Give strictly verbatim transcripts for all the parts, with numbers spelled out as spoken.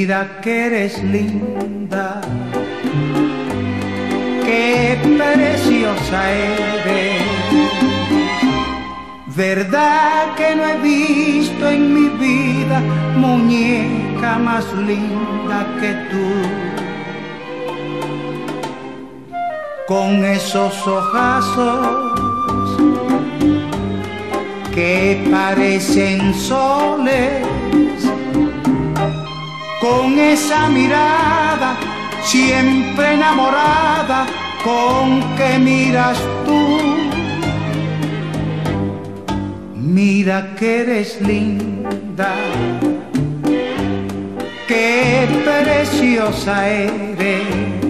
Mira que eres linda, qué preciosa eres. Verdad que no he visto en mi vida muñeca más linda que tú. Con esos ojazos que parecen soles, con esa mirada siempre enamorada con que miras tú. Mira que eres linda, qué preciosa eres.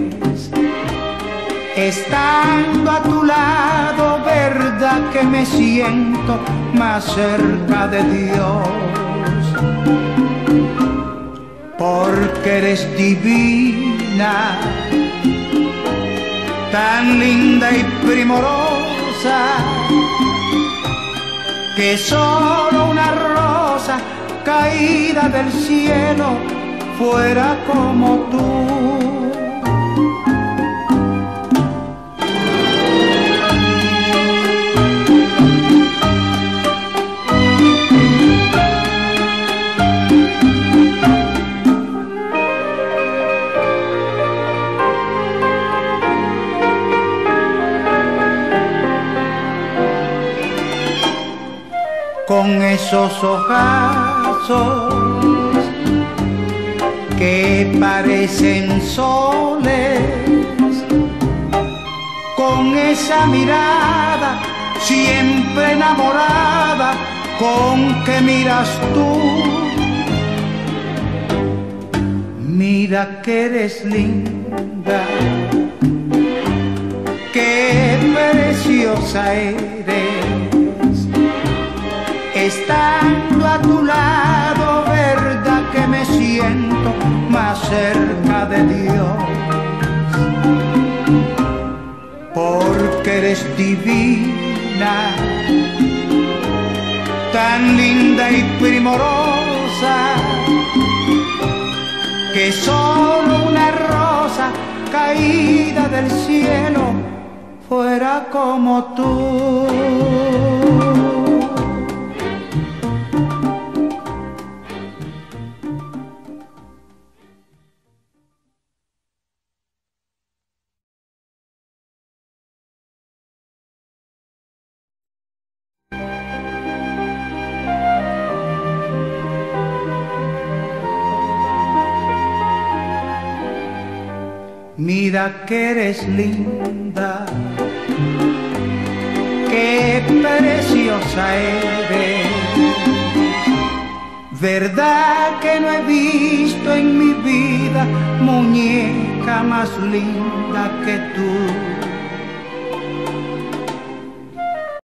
Estando a tu lado, verdad que me siento más cerca de Dios. Porque eres divina, tan linda y primorosa, que solo una rosa caída del cielo fuera como tú. Con esos ojazos que parecen soles, con esa mirada siempre enamorada con que miras tú. Mira que eres linda, qué preciosa eres. Estando a tu lado, verdad que me siento más cerca de Dios. Porque eres divina, tan linda y primorosa, que solo una rosa caída del cielo fuera como tú. Mira que eres linda, qué preciosa eres. Verdad que no he visto en mi vida muñeca más linda que tú.